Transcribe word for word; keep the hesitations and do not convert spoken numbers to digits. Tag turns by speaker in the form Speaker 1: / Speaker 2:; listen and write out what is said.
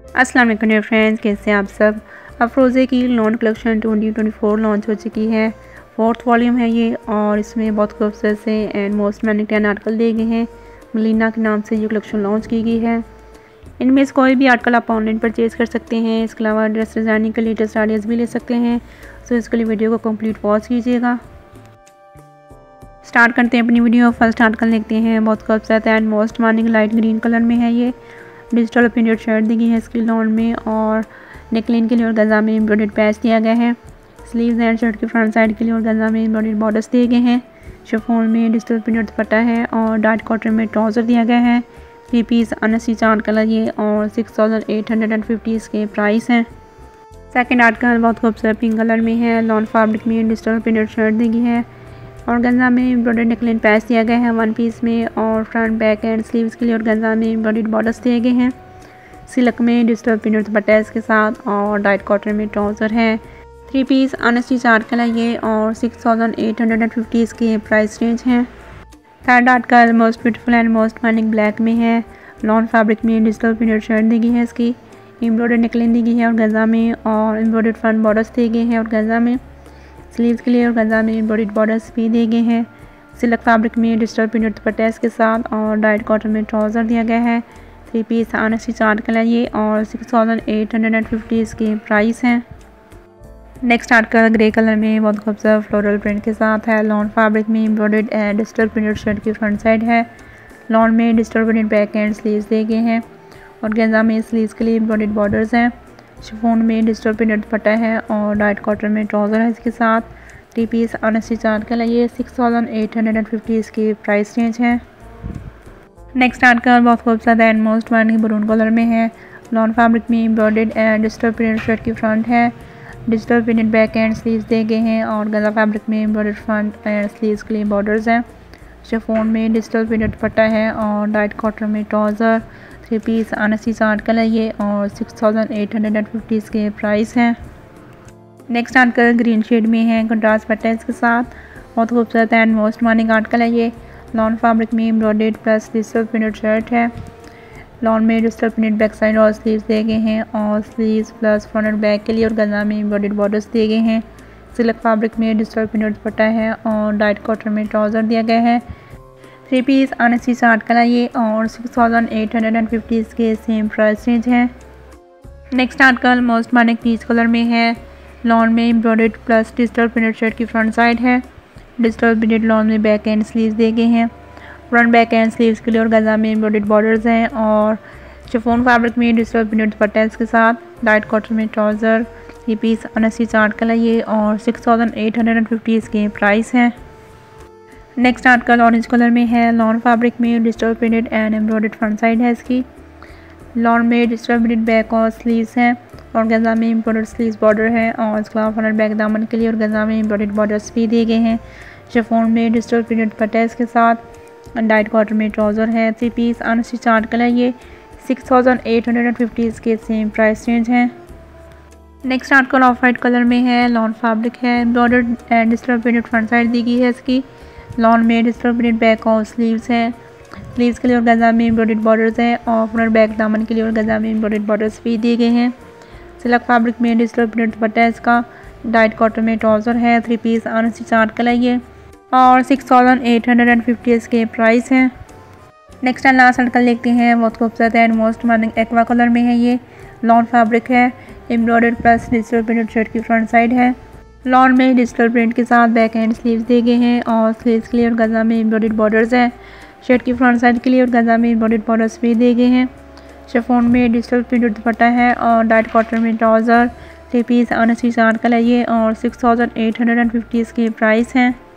Speaker 1: अस्सलाम वालेकुम dear friends, कैसे हैं आप सब। अफरोज़े की lawn collection twenty twenty four launch हो चुकी है। फोर्थ वॉल्यूम है ये और इसमें बहुत खूबसूरत से and most manic ten article दिए गए हैं। मलीना के नाम से ये कलेक्शन लॉन्च की गई है। इनमें से कोई भी आर्टिकल आप ऑनलाइन परचेज़ कर सकते हैं। इसके अलावा ड्रेस डिज़ाइनिंग के लेटेस्ट आइडियाज़ भी ले सकते हैं। सो इसके लिए वीडियो को कम्प्लीट वॉच कीजिएगा। स्टार्ट करते हैं अपनी वीडियो। फर्स्ट आर्टिकल देखते हैं। बहुत खूबसूरत and most morning light green colour में है ये। डिजिटल प्रिंटेड शर्ट दी गई है इसकी लॉन में और नेकलाइन के लिए और गजा में एम्ब्रॉयडर्ड पैच दिया गया है। स्लीव्स एंड शर्ट की फ्रंट साइड के लिए और गजा में एम्ब्रॉयडर्ड बॉर्डर्स दिए गए हैं। शिफॉन में डिजिटल प्रिंटेड दुपट्टा है और डार्क कॉटन में ट्राउज़र दिया गया है। थ्री पीस अनसी चार्ट कलर ये और six thousand eight hundred and fifty इसके प्राइस हैं। सेकेंड आर्टिकल बहुत खूबसूरत पिंक कलर में है। लॉन फैब्रिक में डिजिटल प्रिंटेड शर्ट दी गई है और गंजा में एम्ब्रॉयडर्ड नेकलाइन पैच दिया गया है वन पीस में और फ्रंट बैक एंड स्लीव्स के लिए और गंजा में एम्ब्रॉयडर्ड बॉर्डर्स दिए गए हैं। सिल्क में डिजिटल प्रिंटेड दुपट्टा इसके साथ और डाइट कॉटन में ट्राउज़र है। थ्री पीस अनस्टिच आर्टिकल है ये और six thousand eight hundred and fifty इसके प्राइस रेंज हैं। Third article most beautiful and most manic black में है। लॉन फैब्रिक में डिजिटल प्रिंटेड शर्ट दी गई है इसकी। एम्ब्रॉयडर्ड नेकलाइन दी गई है और गंजा में और एम्ब्रॉयडर्ड फ्रंट बॉर्डर्स दिए गए हैं और गंजा में स्लीव्स के लिए और गंजा में एम्ब्रॉयडर्ड बॉर्डर्स भी दिए गए हैं। सिल्क फैब्रिक में डिजिटल प्रिंटेड दुपट्टा इसके साथ और डाइट कॉटन में ट्राउज़र दिया गया है। Three piece unstitch chart colour ये और six thousand eight hundred and fifty इसके प्राइस हैं। नेक्स्ट आर्टिकल ग्रे कलर में बहुत खूबसूरत फ्लोरल प्रिंट के साथ है। लॉन फैब्रिक में embroidered and digital printed shirt की फ्रंट साइड है। लॉन में digital printed back and sleeves दिए गए हैं और गेंजा में स्लीव्स के लिए एम्ब्रॉयडर्ड बॉर्डर्स हैं। शिफॉन में डिजिटल प्रिंटेड दुपट्टा है और डाइट कॉटन में ट्राउज़र है इसके साथ। Three piece unstitch chart colour ये six thousand eight hundred and fifty इसके प्राइस रेंज है। नेक्स्ट आर्टिकल बहुत खूबसूरत and most manic maroon colour में है। लॉन फैब्रिक में embroidered and digital printed shirt की फ्रंट है। Digital printed back and sleeves दिए गए हैं और गजा फैब्रिक में एम्ब्रॉयडर्ड फ्रंट एंड स्लीव्स के लिए बॉर्डर्स हैं। शिफॉन में डिजिटल प्रिंटेड दुपट्टा है और डाइट कॉटन में trouser. Three piece unstitch article है ये और six thousand eight hundred and fifty इसके प्राइस हैं। नेक्स्ट आर्टिकल ग्रीन शेड में है कंट्रास्ट पैटर्न्स के साथ। बहुत खूबसूरत एंड मोस्ट मॉर्निंग आर्टिकल है ये। लॉन फैब्रिक में embroidered plus digital printed shirt है। लॉन में डिजिटल प्रिंटेड बैक साइड और स्लीव्स दिए गए हैं और स्लीव्स प्लस फ्रंट और बैक के लिए और गजा में एम्ब्रॉयडर्ड बॉर्डर्स दिए गए हैं। सिल्क फैब्रिक में डिजिटल प्रिंटेड दुपट्टा है और डाइट कॉटन में ट्राउज़र दिया गया है। थ्री पीस अनस्टिच आर्टिकल है ये और six thousand eight hundred and fifty इसके सेम प्राइस रेंज है। Next article most morning peach colour में है। लॉन में embroidered plus digital printed shirt की फ्रंट साइड है। डिजिटल प्रिंटेड लॉन में बैक एंड स्लीव्स दिए गए हैं। फ्रंट बैक एंड स्लीव्स के लिए और गजा में एम्ब्रॉयडर्ड बॉर्डर्स हैं और शिफॉन फैब्रिक में डिजिटल प्रिंटेड दुपट्टा के साथ डाइट कॉटन में ट्राउज़र। ये पीस अनस्टिच आर्टिकल है ये और six thousand eight hundred and fifty इसके प्राइस हैं। नेक्स्ट आर्टिकल ऑरेंज कलर में है। लॉन फैब्रिक में digital printed and embroidered front side है इसकी। लॉन में डिजिटल प्रिंटेड बैक और स्लीव्स हैं और गजा में एम्ब्रॉयडर्ड स्लीव्स बॉर्डर है और इसके अलावा फ्रंट बैक दामन के लिए और गजा में एम्ब्रॉयडर्ड बॉर्डर्स भी दिए गए हैं। शिफॉन में डिजिटल प्रिंटेड दुपट्टा के साथ डाइट कॉटन में ट्राउज़र है। थ्री पीस अनस्टिच आर्टिकल है ये six thousand eight hundred and fifty इसके सेम प्राइस रेंज हैं। Next article off white colour में है। लॉन फैब्रिक है। Embroidered and digital printed front side दी गई है इसकी। लॉन में डिजिटल प्रिंटेड बैक और स्लीव्स हैं। स्लीव्स के लिए और गजा में एम्ब्रॉयडर्ड बॉर्डर्स हैं और फ्रंट बैक दामन के लिए और गजा में एम्ब्रॉयडर्ड बॉर्डर्स भी दिए गए हैं। सिल्क फैब्रिक में डिजिटल प्रिंटेड दुपट्टा इसका। डाइट कॉटन में ट्राउज़र है। थ्री पीस अनस्टिच आर्टिकल है ये और six thousand eight hundred and fifty इसके प्राइस हैं। नेक्स्ट एंड लास्ट आर्टिकल देखते हैं। बहुत खूबसूरत and most morning aqua colour में है ये। लॉन फैब्रिक है। Embroidered plus digital printed shirt की फ्रंट साइड है। लॉन में डिजिटल प्रिंट के साथ बैक एंड स्लीव्स दिए गए हैं और स्लीव्स के लिए और गजा में एम्ब्रॉयडर्ड बॉर्डर्स हैं। शर्ट की फ्रंट साइड के लिए और गजा में एम्ब्रॉयडर्ड बॉर्डर्स भी दिए गए हैं। शिफॉन में डिजिटल प्रिंटेड दुपट्टा है और डाइट कॉटन में trouser. Three piece unstitch article है ये और six thousand eight hundred and fifty इसके प्राइस हैं।